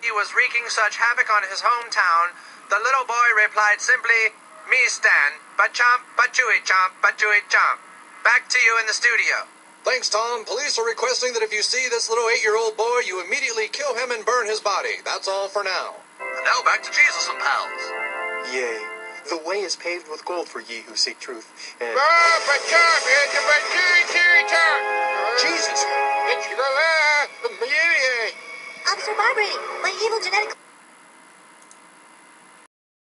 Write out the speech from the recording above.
he was wreaking such havoc on his hometown, the little boy replied simply, "Me Stan, Bachomp, Bachawie chomp, Bachawie chomp." Back to you in the studio. Thanks, Tom. Police are requesting that if you see this little 8-year-old boy, you immediately kill him and burn his body. That's all for now. And now back to Jesus and pals. Yea, the way is paved with gold for ye who seek truth, and... Bachomp, it's a